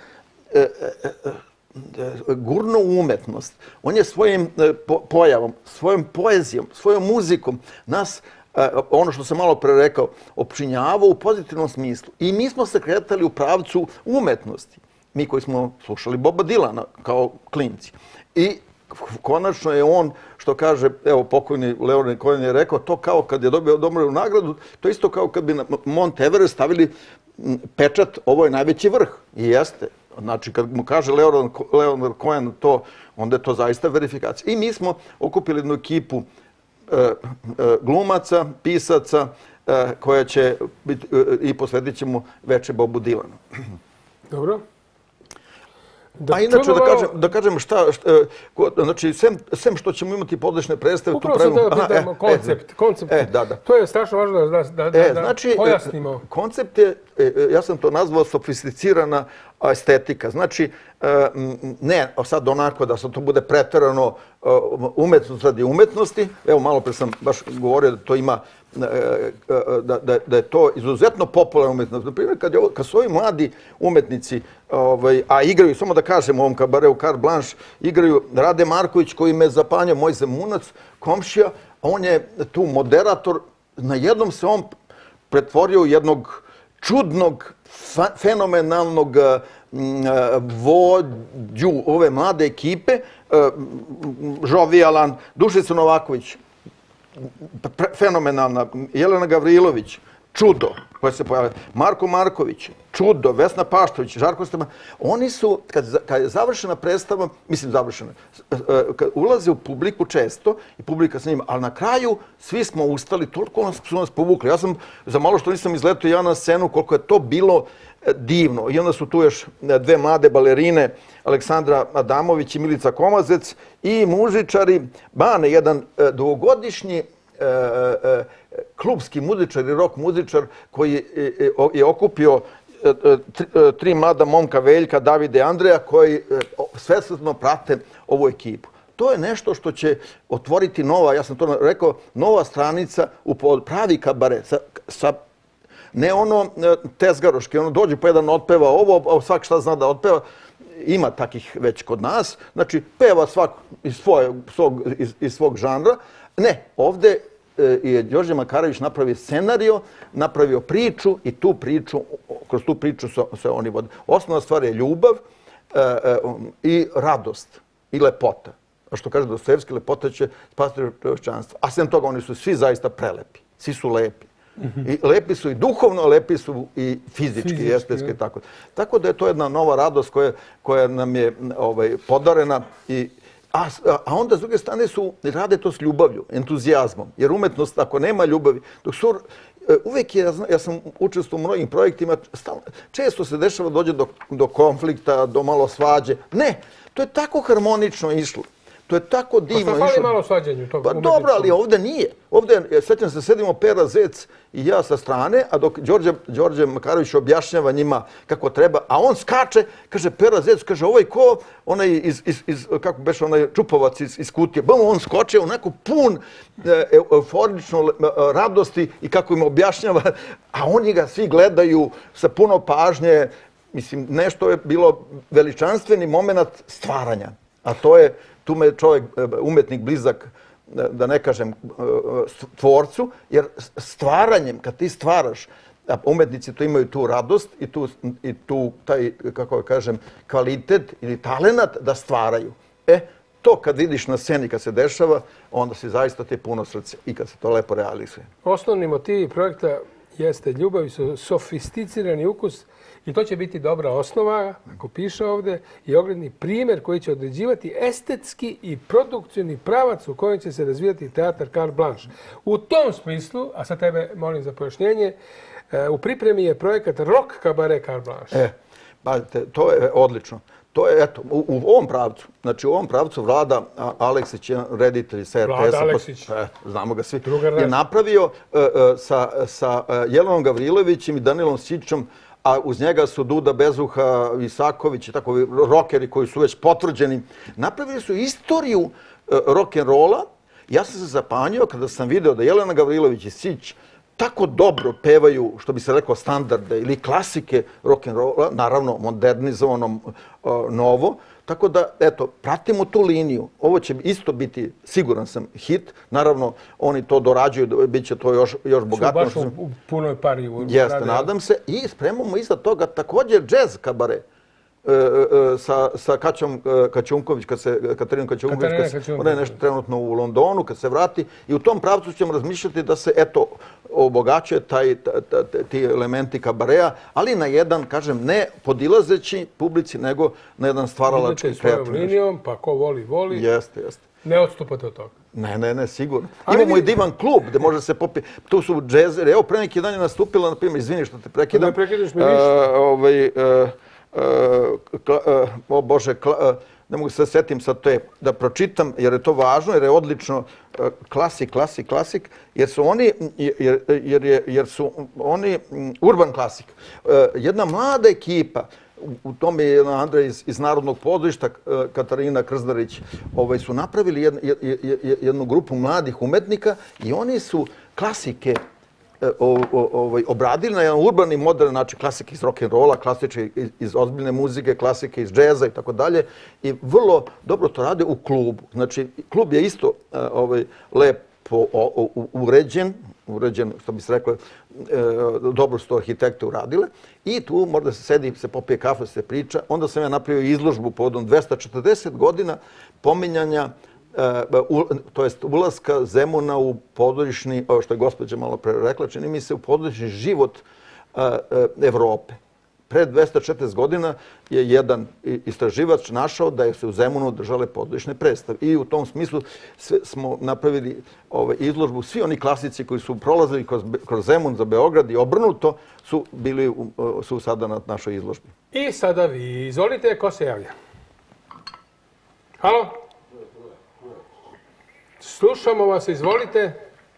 F: gurno u umetnost. On je svojim pojavom, svojom poezijom, svojom muzikom nas, ono što sam malo pre rekao, opčinjavao u pozitivnom smislu. I mi smo se kretali u pravcu umetnosti. Mi koji smo slušali Boba Dylana kao klinci. I konačno je on, što kaže, evo, pokojni Leonard Cohen je rekao, to kao kad je dobio Nobelovu nagradu, to isto kao kad bi na Mount Everest stavili pečat, ovo je najveći vrh. I jeste. Znači, kad mu kaže Leonard Cohen to, onda je to zaista verifikacija. I mi smo okupili jednu ekipu glumaca, pisaca, koja će biti, i posvetit ćemo veče Bobu Dylanu.
B: Dobro.
F: A inače, da kažem šta, znači, sem što ćemo imati podlične predstave...
B: Upravo sam da pitamo koncept. To je strašno važno da pojasnimo.
F: Koncept je, ja sam to nazvao sofisticirana estetika. Znači, ne sad onako da to bude preterano umetnost radi umetnosti. Evo, malo pre sam baš govorio da to ima, da je to izuzetno popularna umetnost. Na primjer, kad su ovi mladi umetnici, a igraju, samo da kažem u ovom kabareu Carte Blanche, igraju Rade Marković koji me zapanjao, moj zemunac, komšija, on je tu moderator, na jednom se on pretvorio u jednog čudnog, fenomenalnog vođu ove mlade ekipe, žovijalan, Dušica Novaković, fenomenalna, Jelena Gavrilović, čudo koje se pojavlja, Marko Marković, čudo, Vesna Paštović, Žarko Steman. Oni su, kad je završena predstava, mislim završena, kad ulaze u publiku često i publika sa njima, ali na kraju svi smo ustali, toliko su nas povukli. Ja sam, za malo što nisam izletio ja na scenu, koliko je to bilo divno. I onda su tu još dve mlade balerine, Aleksandra Adamović i Milica Komazec, i muzičari, Bane, jedan dugogodišnji klubski muzičar i rock muzičar koji je okupio tri mlada momka, Veljka, Davide i Andreja, koji svesrdno prate ovu ekipu. To je nešto što će otvoriti nova, ja sam to rekao, nova stranica u pravi kabaret. Ne ono tezgaroški, ono dođe po jedan otpeva ovo, svak šta zna da otpeva. Ima takih već kod nas. Znači, peva svak iz svog žanra. Ne, ovde je Đorđe Makarević napravio scenario, napravio priču i kroz tu priču se oni vode. Osnovna stvar je ljubav i radost i lepota. A što kaže Dostojevski, lepota će spasiti čovječanstvo. A sem toga oni su svi zaista prelepi. Svi su lepi. I lepi su i duhovno, lepi su i fizički, i estetski. Tako da je to jedna nova radost koja nam je podarena. A onda, s druge strane, rade to s ljubavlju, entuzijazmom. Jer umetnost, ako nema ljubavi, uvek je, ja sam učestvovao u mnogim projektima, često se dešava dođe do konflikta, do malo svađe. Ne, to je tako harmonično išlo. To je tako divno išlo.
B: Pa fali malo svađanju tog
F: umetničkog? Pa dobro, ali ovde nije. Ovde, sjećam se, sedimo Pera Zec i ja sa strane, a dok Đorđe Makarević objašnjava njima kako treba, a on skače, kaže Pera Zec, kaže ovaj ko, onaj kako beše, onaj Čupovac iz Kutije, on skoče onako pun euforično radosti i kako im objašnjava, a oni ga svi gledaju sa puno pažnje. Mislim, nešto je bilo veličanstveni moment stvaranja, a to je, tu me čovjek, umetnik blizak, da ne kažem tvorcu, jer stvaranjem, kad ti stvaraš, umetnici to imaju tu radost i tu taj, kako kažem, kvalitet ili talenat da stvaraju. To kad vidiš na sceni, kad se dešava, onda si zaista te puno srce i kad se to lepo realizuje.
B: Osnovni motivi projekta jeste ljubav i sofisticirani ukus i to će biti dobra osnova, ako piše ovde, i ogledni primjer koji će određivati estetski i produkcijni pravac u kojem će se razvijati teatar Carte Blanche. U tom smislu, a sad tebe molim za pojašnjenje, u pripremi je projekat Rock Cabaret Carte Blanche.
F: Pazite, to je odlično. To je, eto, u ovom pravcu, znači u ovom pravcu Vlada Aleksić, reditelj sa RTS-a, znamo ga svi, je napravio sa Jelenom Gavrilovićem i Danilom Sićom, a uz njega su Duda Bezuha, Isaković i takovi rokeri koji su već potvrđeni. Napravili su istoriju rock'n'rolla. Ja sam se zapanjio kada sam video da Jelena Gavrilović i Sić tako dobro pevaju, što bi se rekao, standarde ili klasike rock'n'rolla, naravno modernizovano novo. Tako da, eto, pratimo tu liniju. Ovo će isto biti, siguran sam, hit. Naravno, oni to dorađuju, bit će to još bogatno.
B: Su baš u punoj pari.
F: Jeste, nadam se. I spremamo iza toga također jazz kabaret. Sa Kaćunković, Katarinom Kaćunković, ona je nešto trenutno u Londonu, kad se vrati. I u tom pravcu ćemo razmišljati da se, eto, obogaćuje ti elementi kabareja, ali na jedan, kažem, ne podilazeći publici, nego na jedan stvaralački kreativni.
B: Svojom linijom, pa ko voli, voli.
F: Jeste.
B: Ne odstupate od toga.
F: Ne, sigurno. Imamo i divan klub gde može se popiti. Tu su džezeri. Evo, pre neki dan je nastupila, na primjer, izvini što te prekidam.
B: Ne prekidaš mi ništa.
F: O Bože, ne mogu se setim sad to da pročitam, jer je to važno, jer je odlično klasik, jer su oni urban klasik. Jedna mlada ekipa, u tome je Andrej iz Narodnog pozorišta, Katarina Krzdarić, su napravili jednu grupu mladih umetnika i oni su klasike obradili na jedan urbani, modern način, klasike iz rock'n'rolla, klasike iz ozbiljne muzike, klasike iz džeza i tako dalje. I vrlo dobro to rade u klubu. Znači, klub je isto lepo uređen, što bi se reklo, dobro su to arhitekte uradile. I tu mora da se sedi, se popije kafa, se priča. Onda sam ja napravio izložbu povodom 240 godina pominjanja, to jest ulaska Zemuna u pozorišni, što je gospođa malo pre rekla, čini mi se u pozorišni život Evrope. Pre 240 godina je jedan istraživač našao da je se u Zemunu držale pozorišne predstave. I u tom smislu smo napravili izložbu. Svi oni klasici koji su prolazili kroz Zemun za Beograd i obrnuto su sada na našoj izložbi.
B: I sada vi, izvolite, ko se javlja? Halo? Slušamo vas, izvolite.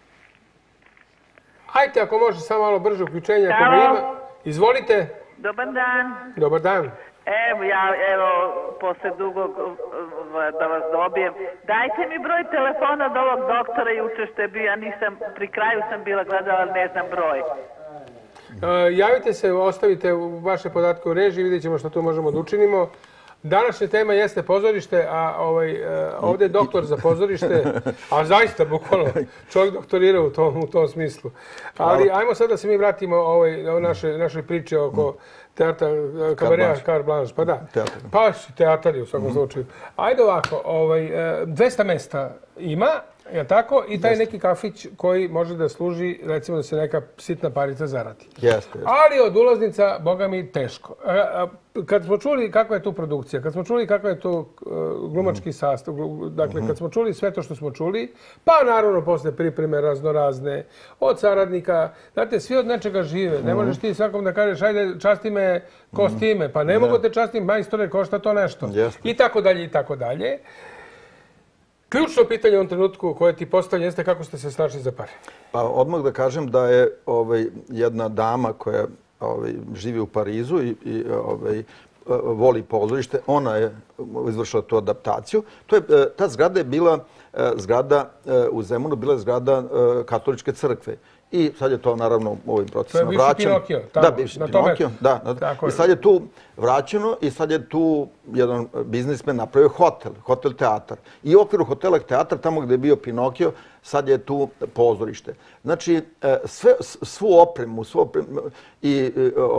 B: Ajte, ako može, samo malo brže uključenje. Izvolite.
H: Dobar dan.
B: Dobar dan.
H: Evo, posle dugog da vas dobijem. Dajte mi broj telefona od ovog doktora juče što je bio. Ja nisam, pri kraju sam bila gledala, ali ne znam broj.
B: Javite se, ostavite vaše podatke u režiji, vidjet ćemo što tu možemo da učinimo. Današnja tema jeste pozorište, a ovdje je doktor za pozorište, a zaista, bukvalno, čovjek doktorira u tom smislu. Ali ajmo sad da se mi vratimo našoj priči oko teatra Kabareja Carte Blanche. Pa da, pa teatar je u svakom slučaju. Ajde ovako, 200 mesta ima, je tako? I taj neki kafić koji može da služi, recimo da se neka sitna parica zaradi.
F: Jeste.
B: Ali od ulaznica, boga mi, teško. Kad smo čuli kakva je tu produkcija, kad smo čuli kakva je tu glumački sastav, dakle, kad smo čuli sve to što smo čuli, pa naravno posle pripreme raznorazne, od saradnika, znate, svi od nečega žive. Ne možeš ti svakom da kažeš, ajde, časti me kostime, pa ne mogu te častim, majstore, košta to nešto. I tako dalje, i tako dalje. Ključno pitanje u ovom trenutku koje ti postavlja jeste kako ste se snašli za pare.
F: Pa odmah da kažem da je jedna dama koja živi u Parizu i voli pozorište, ona je izvršila tu adaptaciju. Ta zgrada je bila zgrada u Zemunu, bila je zgrada Katoličke crkve. I sad je to naravno u ovim procesima vraćeno.
B: To je bivši Pinokio.
F: Da, bivši Pinokio. I sad je tu vraćeno i sad je tu jedan biznismen napravio hotel teatar. I u okviru hotela teatar, tamo gdje je bio Pinokio, sad je tu pozorište. Znači, svu opremu i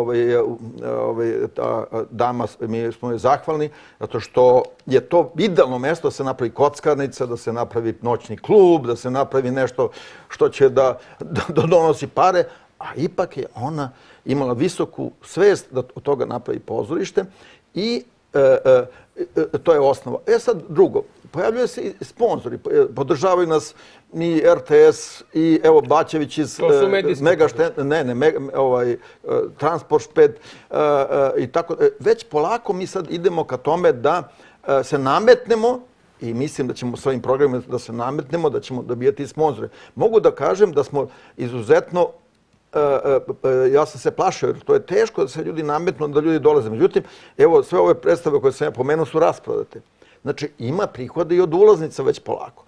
F: ta dama, mi smo joj zahvalni, zato što je to idealno mesto da se napravi kockarnica, da se napravi noćni klub, da se napravi nešto što će da donosi pare, a ipak je ona imala visoku svest da od toga napravi pozorište i to je osnova. Sad drugo, pojavljaju se i sponzori, podržavaju nas i RTS i evo Bačević iz Transport Šped i tako. Već polako mi sad idemo ka tome da se nametnemo i mislim da ćemo s ovim programima da se nametnemo, da ćemo dobijati sponzore. Mogu da kažem da smo izuzetno ja sam se plašio, jer to je teško da se ljudi nametnu, da ljudi dolaze. Međutim, evo, sve ove predstave koje sam ja pomenuo su rasprodate. Znači, ima prihoda i od ulaznica već polako.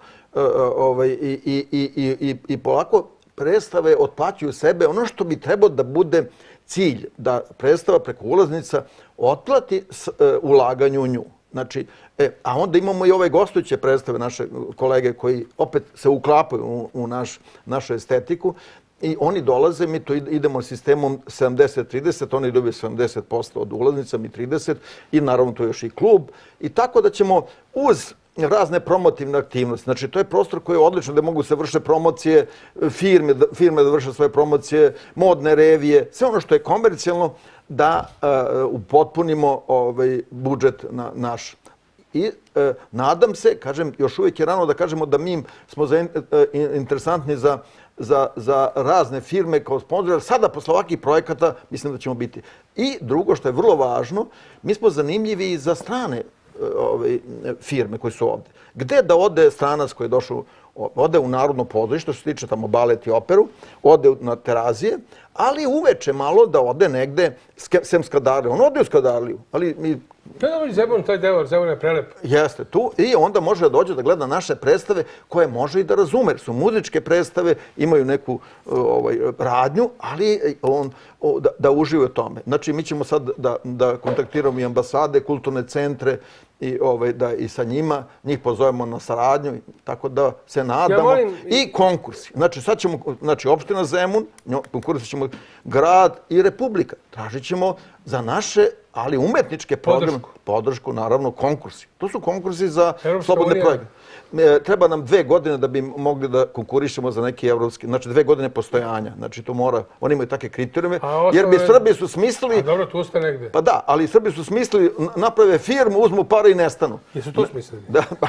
F: I polako predstave otplaćuju sebe. Ono što bi trebalo da bude cilj, da predstava preko ulaznica otplati ulaganje u nju. Znači, a onda imamo i ove gostujuće predstave, naše kolege koji opet se uklapaju u našu estetiku. I oni dolaze, mi to idemo sistemom 70-30, oni dobiju 70% od ulaznica, mi 30% i naravno to je još i klub. I tako da ćemo uz razne promotivne aktivnosti, znači to je prostor koji je odlično da mogu se vrše promocije, firme da vrše svoje promocije, modne revije, sve ono što je komercijalno da upotpunimo budžet naš. I nadam se, kažem, još uvijek je rano da kažemo da mi smo interesantni za razne firme kao sponzor, jer sada posle ovakvih projekata mislim da ćemo biti. I drugo što je vrlo važno, mi smo zanimljivi i za strane firme koje su ovde. Gde da ode stranac koji je došao, ode u Narodno pozorište, što se tiče tamo balet i operu, ode na Terazije, ali uveče malo da ode negde, sem Skadarliju. On ode u Skadarliju, ali mi...
B: To je dobro Zemun, taj deo, Zemun je prelep.
F: Jeste, tu. I onda može da dođe da gleda naše predstave koje može i da razume. Su muzičke predstave, imaju neku radnju, ali da užive u tome. Znači, mi ćemo sad da kontaktiramo i ambasade, kulturne centre i sa njima, njih pozovemo na saradnju, tako da se nadamo. I konkursi. Znači, sad ćemo, opština Zemun, konkursi ćemo grad i Republika. Tražit ćemo za naše, ali umetničke programe. Podršku, naravno, konkursi. To su konkursi za slobodne projekte. Treba nam 2 godine da bi mogli da konkurišemo za neki evropski, znači 2 godine postojanja. Znači to mora, oni imaju takve kriterijume, jer bi Srbi su smislili...
B: A dobro, tu ste negde.
F: Pa da, ali Srbi su smislili, naprave firmu, uzmu pare i nestanu.
B: Jesu to smislili?
F: Da, pa...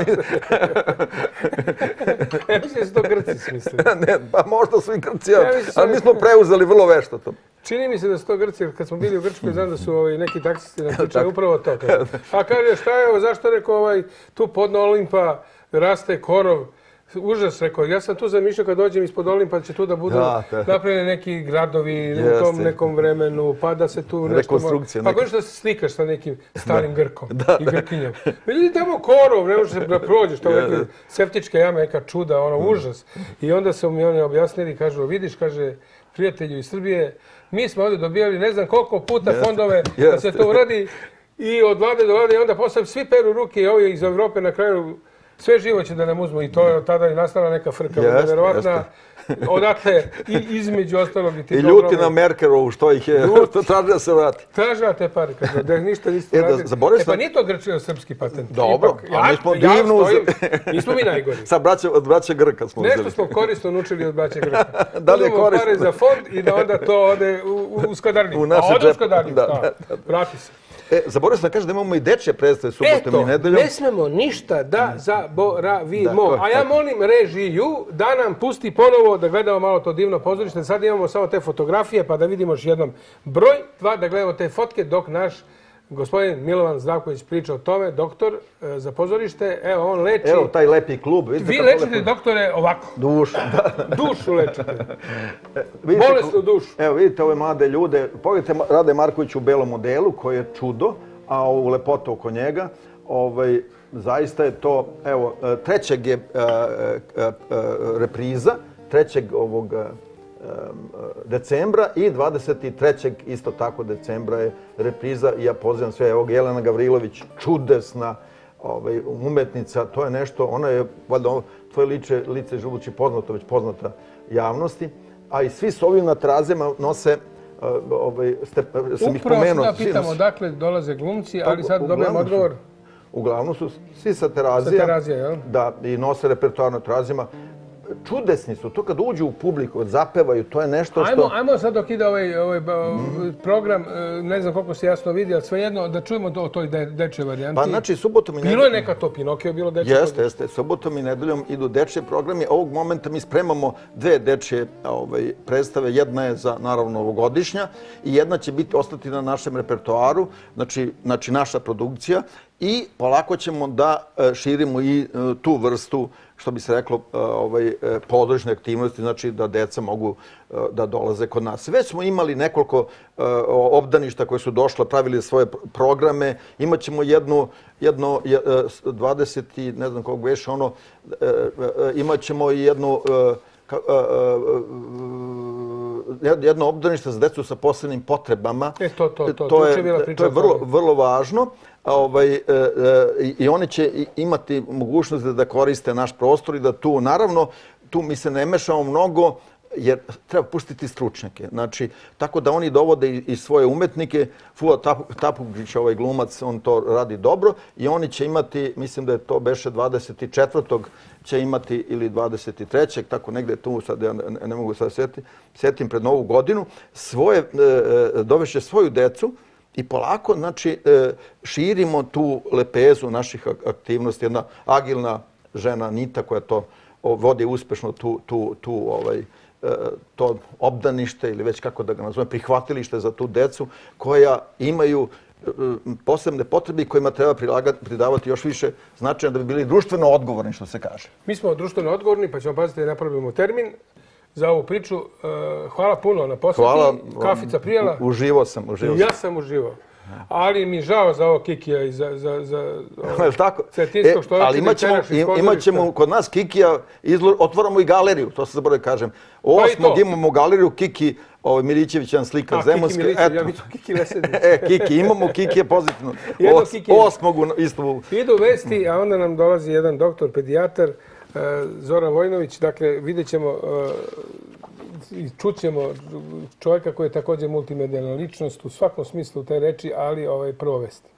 B: Mislim da su to Grci smislili.
F: Ne, pa možda su i Grci, ali mi smo preuzeli vrlo vešto to.
B: Čini mi se da su to Grci, jer kad smo bili u Grčkoj, znam da su neki taksisti nam pričali upravo to. A kaže, šta je ovo, zašto rekao tu podno Olimpa raste korov? Užas, rekao. Ja sam tu zamišljao kad dođem ispod Olimpa će tu da budu napravljeni neki gradovi u tom nekom vremenu, pa da se tu nešto...
F: Rekonstrukcija.
B: Pa kažeš da se slikaš sa nekim starim Grkom i Grkinjom. Vidi tamo korov, ne možeš da prođeš, to neke septičke jame, neka čuda, užas. I onda su mi oni objasnili, kažu, vidiš, kaže, prijatelju iz Srbije, mi smo ovdje dobijali ne znam koliko puta fondove da se to uradi i od vlade do vlade i onda posle svi peru ruke i ovi iz Evrope na kraju sve živo će da nam uzmu i to je tada i nastala neka frka. Nevjerovatna, odatle između ostalog i ti
F: dobro... I ljuti na Merkelovu što ih je, to traži da se vrati.
B: Tražila te pare, da ništa niste radili. Pa nije to Grčko srpski patent.
F: Dobro, a mi smo divnu...
B: Nismo mi najgori.
F: Sad od braće Grka smo uzeli.
B: Nešto smo korisno naučili od braće Grka. Uzmemo pare za fond i da onda to ode u Skadarliju. A ode u Skadarliju, vrati se.
F: Zaboravio sam da kažem da imamo i dečje predstave subotom i nedeljom.
B: Ne smemo ništa da zaboravimo. A ja molim režiju da nam pusti ponovo da gledamo malo to divno pozorište. Sad imamo samo te fotografije pa da vidimo još jednom broj 2, da gledamo te fotke dok naš gospodin Milovan Zdravković priča o tome, doktor za pozorište. Evo, on leči...
F: Evo, taj lepi klub.
B: Vi lečite, doktore, ovako.
F: Dušu.
B: Dušu lečite. Bolesnu dušu.
F: Evo, vidite ove mlade ljude. Pogledajte Rade Marković u belom modelu, koji je čudo, a ovu lepotu oko njega. Zaista je to, evo, 3. je repriza, 3. ovog decembra i 23. isto tako decembra je repriza. Ja pozivam sve, evo Jelena Gavrilović, čudesna, umetnica, to je nešto, ona je, valjda, tvoje lice žubući poznato, već poznata javnosti, a i svi s ovim na trazima nose, sam ih pomenuo.
B: Upravo da pitamo odakle dolaze glumci, ali sad dobijem odgovor.
F: Uglavnom su svi sa Terazija.
B: Sa Terazija, jel?
F: Da, i nose repertoar na Terazijama. Čudesni su. To kad uđu u publiku, zapevaju, to je nešto što...
B: Ajmo sad dok ide ovaj program, ne znam koliko se jasno vidi, ali svejedno da čujemo o toj dečje varijanti.
F: Pa znači, subotom i nedeljom...
B: Bilo je neka to Pinokio, bilo dečje?
F: Jeste. Subotom i nedeljom idu dečje programi. Ovog momenta mi spremamo 2 dečje predstave. Jedna je za, naravno, ovogodišnja i jedna će ostati na našem repertoaru, znači naša produkcija. I polako ćemo da širimo i tu vrstu, što bi se reklo, područne aktivnosti, znači da deca mogu da dolaze kod nas. Već smo imali nekoliko obdaništa koje su došle, pravili svoje programe. Imaćemo jedno 20, ne znam kog već, imaćemo i jedno obdanište za decu sa posebnim potrebama. To je vrlo važno. I oni će imati mogućnost da koriste naš prostor i da tu, naravno, tu mi se ne mešamo mnogo, jer treba pustiti stručnjake. Znači, tako da oni dovode i svoje umetnike. Fula Tapugić, ovaj glumac, on to radi dobro i oni će imati, mislim da je to beše 24. će imati ili 23. tako negde tu, sad ja ne mogu sad sjetim pred Novu godinu, dovešće svoju decu i polako, znači, širimo tu lepezu naših aktivnosti. Jedna agilna žena Nita koja to vodi uspešno to obdanište ili već kako da ga nazovem, prihvatilište za tu decu koja imaju posebne potrebe i kojima treba pridavati još više značaja da bi bili društveno odgovorni, što se kaže.
B: Mi smo društveno odgovorni, pa ćemo paziti da napravimo termin za ovu priču. Hvala puno na posjeti. Kafica prijela.
F: Uživao sam.
B: Ja sam uživao. Ali mi žao za ovo Kikija i za Cetinskog što
F: ali imat ćemo kod nas Kikija, otvaramo i galeriju, to se zaboravio kažem. 8. imamo galeriju Kiki Milićević, jedan slikar Zemunska.
B: Kiki Lesedić.
F: Kiki, imamo Kiki je pozitivno. 8. isto.
B: Idu vesti, a onda nam dolazi jedan doktor, pedijatar, Zoran Vojnović. Dakle, vidjet ćemo i čućemo čovjeka koji je također multimedijalna ličnost u svakom smislu te reči, ali prvo vesti.